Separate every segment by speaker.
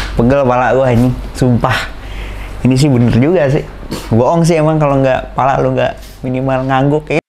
Speaker 1: Pegel pala gua ini, sumpah. Ini sih bener juga sih. Bohong sih emang kalau nggak pala lu nggak minimal ngangguk ya.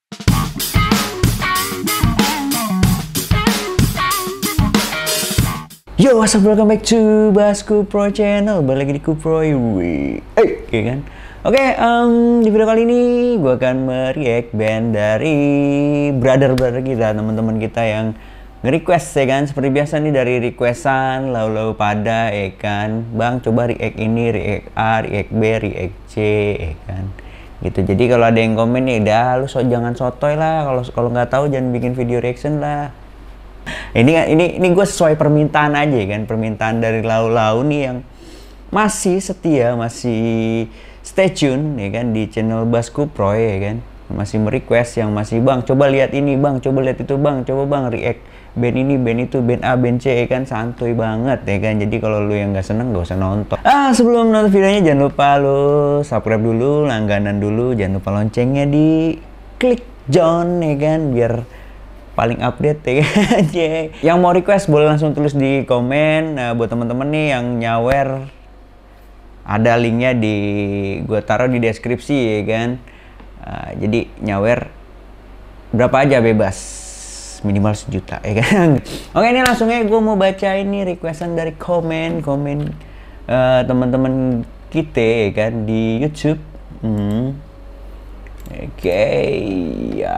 Speaker 1: Yo, what's up, welcome back to Bas Kupro Channel. Balik lagi di Kupro ya kan? Oke, di video kali ini gue akan mereact band dari brother-brother kita, teman-teman kita yang nge-request ya kan. Seperti biasa nih dari requestan lalu pada ya kan, bang coba react ini, react A, react B, react C ya kan. Gitu. Jadi kalau ada yang komen nih, dah lu jangan sotoy lah, kalau nggak tahu jangan bikin video reaction lah. Ini gue sesuai permintaan aja kan, permintaan dari lau-lau nih yang masih setia, masih stay tune ya kan di channel Bas Kupro ya kan, masih merequest yang masih bang coba lihat ini, bang coba lihat itu, bang coba bang react band ini, band itu, band A, band C ya kan, santuy banget ya kan. Jadi kalau lu yang nggak seneng gak usah nonton. Sebelum nonton videonya jangan lupa lu subscribe dulu, langganan dulu, jangan lupa loncengnya di klik John ya kan, biar paling update ya kan. Yang mau request boleh langsung tulis di komen. Buat teman-teman nih yang nyawer, ada linknya gue taruh di deskripsi ya kan. Jadi nyawer berapa aja bebas, minimal 1 juta ya kan. Oke, ini langsung aja gue mau baca ini requestan dari komen teman-teman kita ya kan di YouTube. Oke, ya.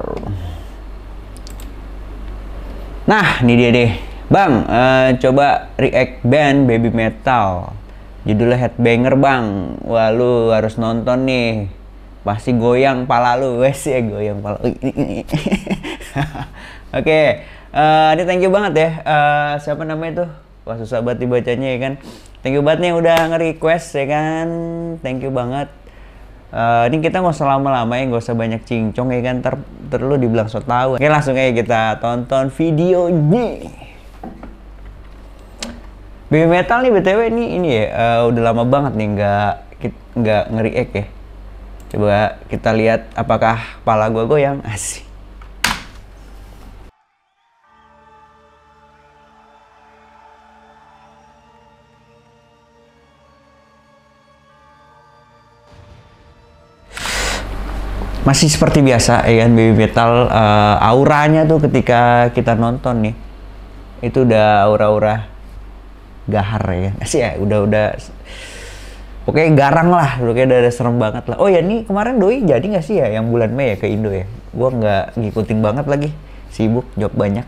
Speaker 1: Nah, ini dia deh. Bang, coba react band Baby Metal. Judulnya Headbanger, Bang. Wah, lu harus nonton nih. Pasti goyang pala lu. Wes ya, goyang pala. Oke. Ini thank you banget ya. Siapa namanya tuh? Wah, susah banget dibacanya ya kan. Thank you banget nih udah nge-request ya kan. Thank you banget. Ini kita nggak usah lama-lama ya, nggak usah banyak cincong ya kan, ntar lu dibilang so tau. Oke, langsung aja kita tonton videonya. Baby Metal nih BTW ini ya, udah lama banget nih nggak nge-react ya. Coba kita lihat apakah kepala gua goyang. Asik. Masih seperti biasa ya kan, Baby Metal, auranya tuh ketika kita nonton nih itu udah aura-aura gahar ya kan. Asik ya, udah pokoknya garang lah, udah serem banget lah. Oh ya, nih kemarin Doi jadi nggak sih ya yang bulan Mei ya ke Indo ya? Gua nggak ngikutin banget lagi, sibuk job banyak.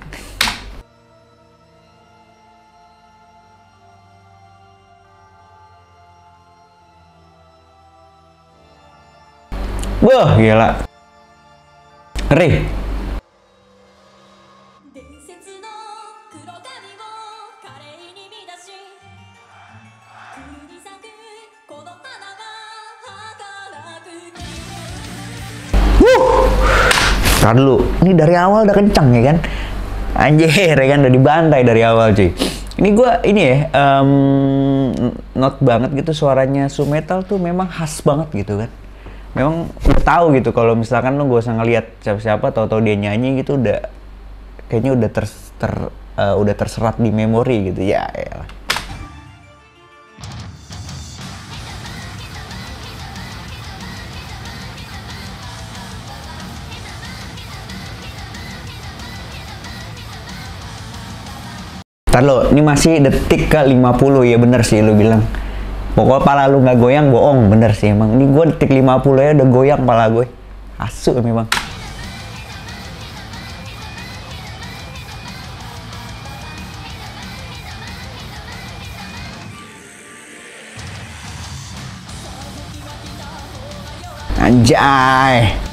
Speaker 1: Wah, gila. Ngeri. Tar dulu, ini dari awal udah kencang ya kan? Anjir ya kan, udah dibantai dari awal cuy. Ini not banget gitu, suaranya Su Metal tuh memang khas banget gitu kan. Memang udah tahu gitu kalau misalkan lu gak usah ngelihat siapa-siapa, tahu-tahu dia nyanyi gitu udah kayaknya udah terserat di memori gitu ya. Elah. Ntar lo, ini masih detik ke 50 ya, bener sih lu bilang. Pokoknya pala lu nggak goyang bohong, bener sih emang. Ini gue detik 50 ya udah goyang pala gue. Asu memang. Anjay.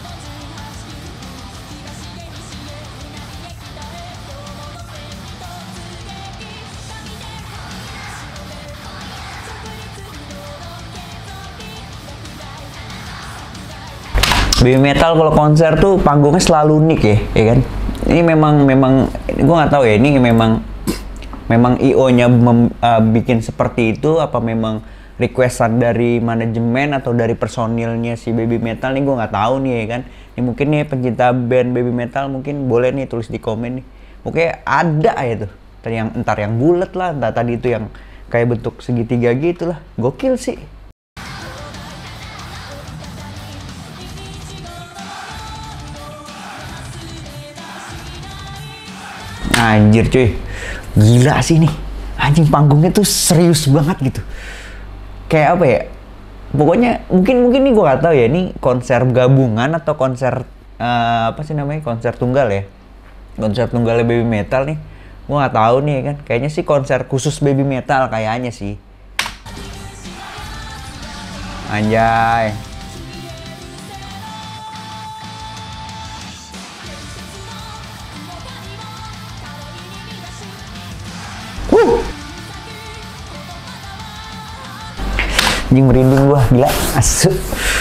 Speaker 1: Baby Metal kalau konser tuh panggungnya selalu unik ya kan. Ini memang gue nggak tahu ya, ini memang IO-nya bikin seperti itu apa memang requestan dari manajemen atau dari personilnya si Baby Metal nih, gue nggak tahu nih ya kan. Ini mungkin nih pencinta band Baby Metal mungkin boleh nih tulis di komen nih. Oke, ada ya tuh. Entar yang bulat lah, entar tadi itu yang kayak bentuk segitiga gitu lah. Gokil sih. Anjir cuy, gila sih nih. Anjing, panggungnya tuh serius banget gitu. Kayak apa ya? Pokoknya mungkin nih gue gak tahu ya, ini konser gabungan atau konser apa sih namanya, konser tunggal ya, konser tunggalnya Baby Metal nih. Gue nggak tahu nih kan, kayaknya sih konser khusus Baby Metal kayaknya sih. Anjay. Anjing, merinding gua, gila, asu.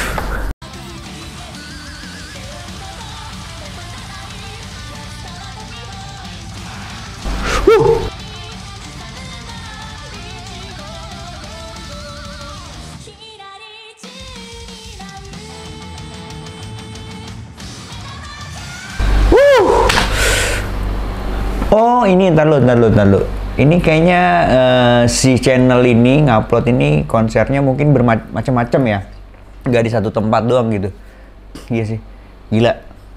Speaker 1: Oh, ini ntar lu. Ini kayaknya si channel ini ngupload ini konsernya mungkin bermacam-macam ya. Nggak di satu tempat doang gitu. Iya sih. Gila.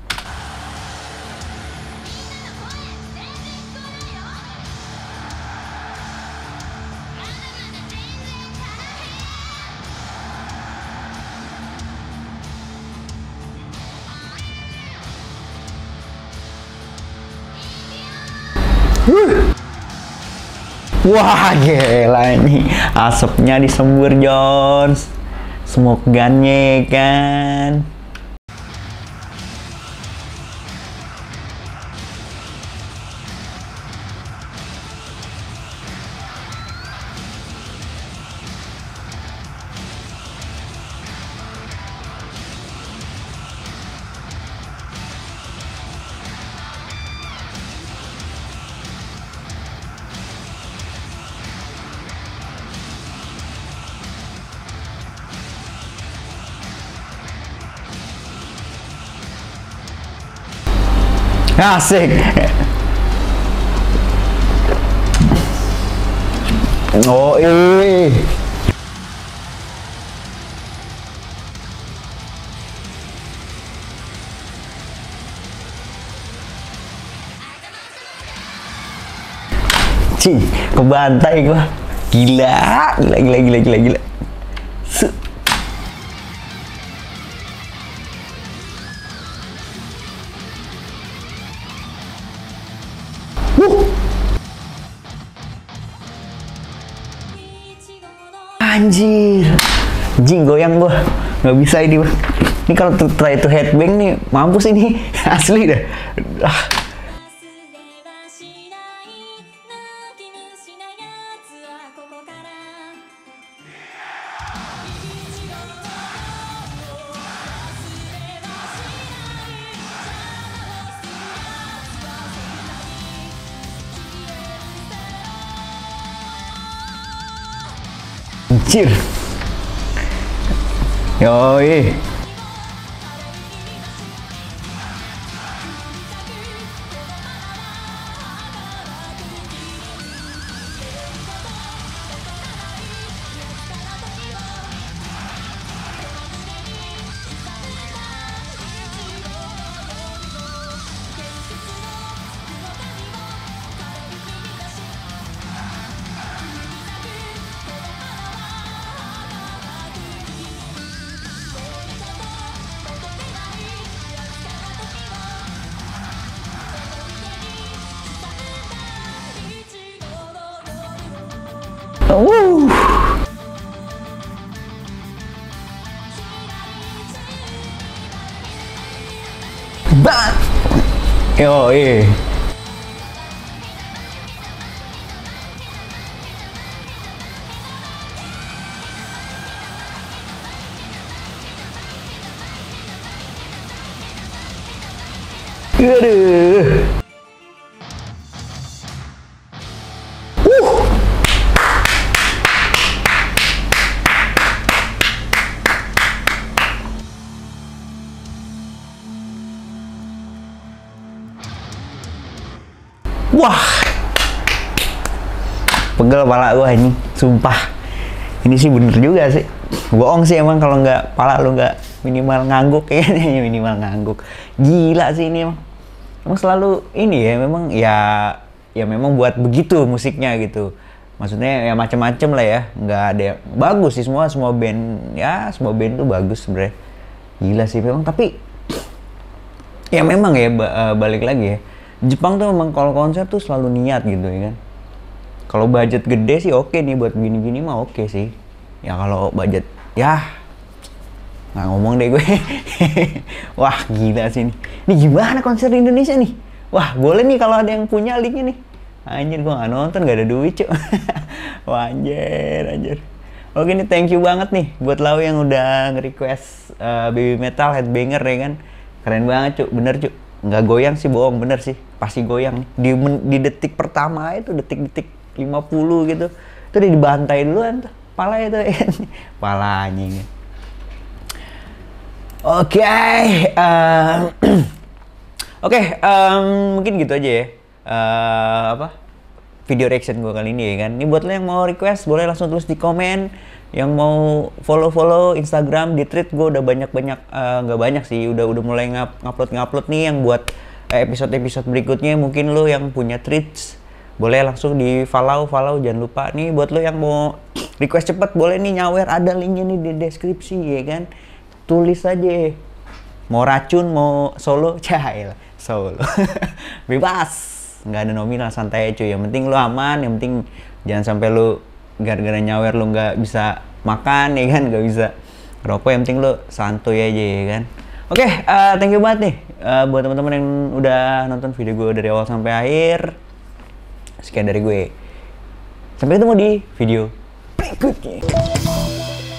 Speaker 1: Wah, gila ini asapnya disembur Jones, smoke gunnya kan. Asik. Oh, Cing, kebantai gua. Gila. Anjir, jing goyang gua, nggak bisa ini bang. Ini kalau try to headbang nih, mampus ini, asli dah. Anjir. Yoi. Bang. Yoi. Aduh. Wah, Pegel pala gua ini, sumpah. Ini sih bener juga sih. Bohong sih emang kalau nggak pala lu nggak minimal ngangguk kayaknya. Minimal ngangguk. Gila sih ini emang. Emang selalu ini ya memang ya memang buat begitu musiknya gitu. Maksudnya ya macam-macam lah ya. Nggak ada yang bagus sih semua band ya, semua band tuh bagus sebenarnya. Gila sih memang, tapi ya memang ya balik lagi ya. Jepang tuh memang kalau konser tuh selalu niat gitu ya kan. Kalau budget gede sih oke nih buat gini-gini mah oke sih. Ya kalau budget ya nggak ngomong deh gue. Wah gila sih ini. Ini gimana konser di Indonesia nih? Wah boleh nih kalau ada yang punya linknya nih. Anjir gue nggak nonton, gak ada duit cuy. Wah anjir. Oke nih, thank you banget nih buat Lau yang udah nge-request Baby Metal Headbanger ya kan. Keren banget cuy, bener cuy. Nggak goyang sih, bohong, bener sih. Pasti goyang nih. Di detik pertama itu, detik-detik 50 gitu. Itu udah dibantai duluan tuh. Pala itu ya kan. Pala anjing. Oke, mungkin gitu aja ya. Video reaction gue kali ini ya kan. Ini buat lo yang mau request boleh langsung tulis di komen. Yang mau follow Instagram, di tweet gue udah banyak nggak banyak sih, udah mulai ngupload nih yang buat episode berikutnya. Mungkin lo yang punya tweets boleh langsung di follow, jangan lupa nih. Buat lo yang mau request cepet boleh nih nyawer, ada linknya nih di deskripsi ya kan. Tulis aja mau racun mau solo, cair solo. Bebas, nggak ada nominal, santai cuy. Yang penting lu aman, yang penting jangan sampai lu gara-gara nyawer lu nggak bisa makan ya kan, nggak bisa rokok. Yang penting lu santuy aja ya kan. Oke, thank you banget nih buat teman-teman yang udah nonton video gue dari awal sampai akhir. Sekian dari gue, sampai ketemu di video berikutnya.